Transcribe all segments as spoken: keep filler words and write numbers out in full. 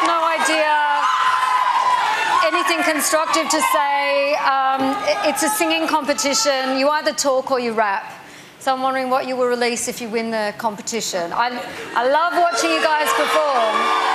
got no idea anything constructive to say. Um, it's a singing competition. You either talk or you rap. So I'm wondering what you will release if you win the competition. I, I love watching you guys perform,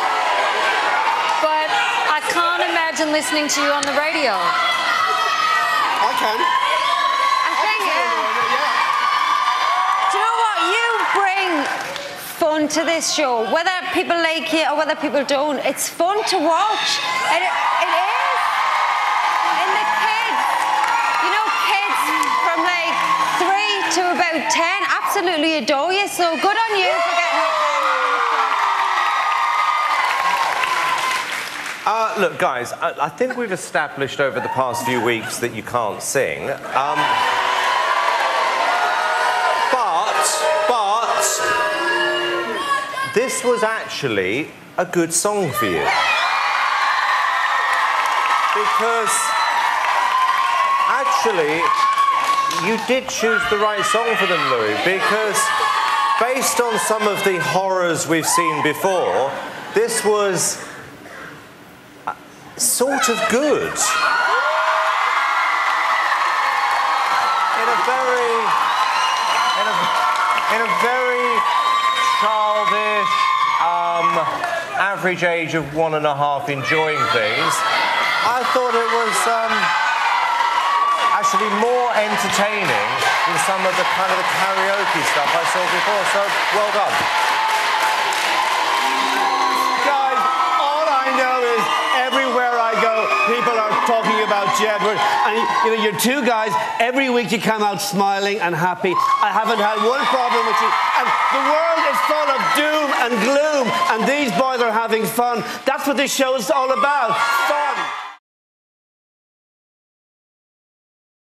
but I can't imagine listening to you on the radio. I can. I think, yeah. Do you know what? You bring fun to this show, whether people like you or whether people don't. It's fun to watch. And it, it is. And the kids, you know, kids from like three to about ten absolutely adore you. So good on you for getting up there. Uh, look, guys, I, I think we've established over the past few weeks that you can't sing. Um, but, but, this was actually a good song for you. Because, actually, you did choose the right song for them, Louis, because based on some of the horrors we've seen before, this was sort of good. In a very, in a, in a very childish, um, average age of one and a half enjoying things, I thought it was um, actually more entertaining than some of the kind of the karaoke stuff I saw before, so well done. Guys, all I know is everywhere I go, people are talking about Jedward. And you know, you're two guys, every week you come out smiling and happy. I haven't had one problem with you. And the world is full of doom and gloom, and these boys are having fun. That's what this show is all about, fun.